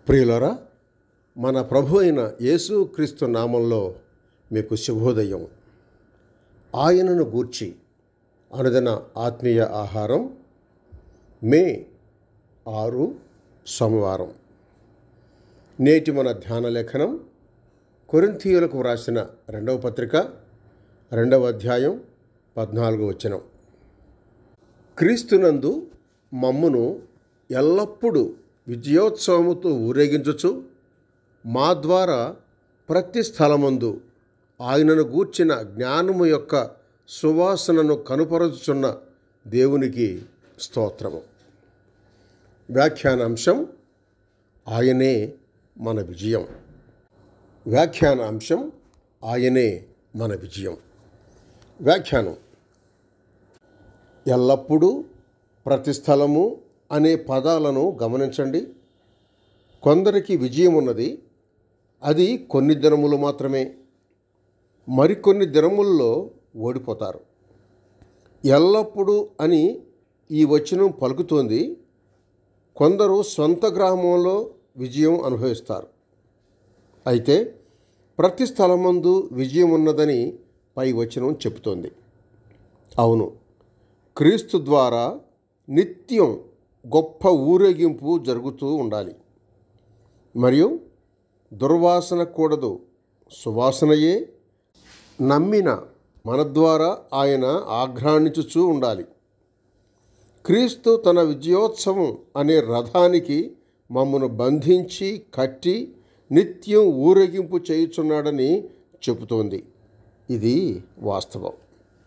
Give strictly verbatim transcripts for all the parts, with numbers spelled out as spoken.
ప్రియులారా, మన ప్రభు అయిన యేసుక్రీస్తు నామంలో మీకు శుభోదయం. ఆయనను గూర్చి అనుదిన ఆత్మీయ ఆహారం, మే ఆరు సోమవారం. నేటి మన ధ్యాన లేఖనం కొరింథీయులకు వ్రాసిన రెండవ పత్రిక రెండవ అధ్యాయం పద్నాలుగో వచనం. క్రీస్తునందు మమ్మును ఎల్లప్పుడూ విజయోత్సవముతో ఊరేగించుచు మా ద్వారా ప్రతి స్థలమందు ఆయనను గూర్చిన జ్ఞానము యొక్క సువాసనను కనుపరచుచున్న దేవునికి స్తోత్రము. వ్యాఖ్యానాంశం ఆయనే మన విజయం. వ్యాఖ్యానాంశం ఆయనే మన విజయం. వ్యాఖ్యానం: ఎల్లప్పుడూ, ప్రతి స్థలము అనే పదాలను గమనించండి. కొందరికి విజయం ఉన్నది, అది కొన్ని దినములు మాత్రమే. మరికొన్ని దినముల్లో ఓడిపోతారు. ఎల్లప్పుడూ అని ఈ వచనం పలుకుతోంది. కొందరు సొంత గ్రామంలో విజయం అనుభవిస్తారు. అయితే ప్రతి స్థలమందు విజయం ఉన్నదని పై వచనం చెబుతోంది. అవును, క్రీస్తు ద్వారా నిత్యం గొప్ప ఊరేగింపు జరుగుతూ ఉండాలి. మరియు దుర్వాసన కూడదు, సువాసనయే నమ్మిన మన ద్వారా ఆయన ఆఘ్రాణించుచూ ఉండాలి. క్రీస్తు తన విజయోత్సవం అనే రథానికి మమ్మను బంధించి కట్టి నిత్యం ఊరేగింపు చేయుచున్నాడని చెబుతోంది. ఇది వాస్తవం.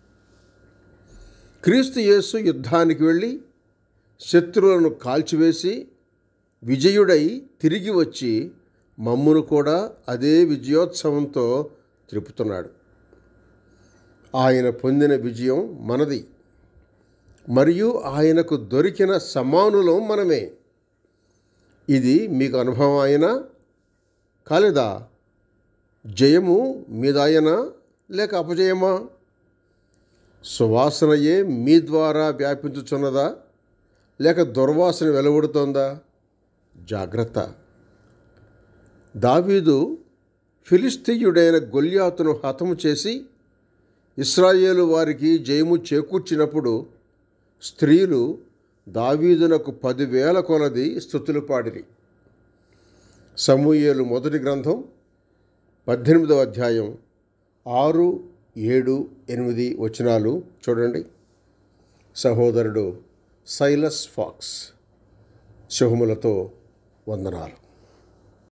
క్రీస్తు యేసు యుద్ధానికి వెళ్ళి శత్రువులను కాల్చివేసి విజయుడై తిరిగి వచ్చి మమ్మును కూడా అదే విజయోత్సవంతో త్రిపుతున్నాడు. ఆయన పొందిన విజయం మనది, మరియు ఆయనకు దొరికిన సమానులం మనమే. ఇది మీకు అనుభవం అయినా కాలేదా? జయము మీదాయనా లేక అపజయమా? సువాసనయే మీ ద్వారా వ్యాపించుచున్నదా లేక దుర్వాసన వెలువడుతోందా? జాగ్రత్త. దావీదు ఫిలిష్తీయుడైన గొల్యాతును హతము చేసి ఇశ్రాయేలు వారికి జయము చేకూర్చినప్పుడు స్త్రీలు దావీదునకు పదివేల కొలది స్తుతులు పాడిరి. సమూయేలు మొదటి గ్రంథం పద్దెనిమిదవ అధ్యాయం ఆరు ఏడు ఎనిమిది వచనాలు చూడండి. సహోదరుడు సైలస్ ఫాక్స్. శుభములతో వందనాలు.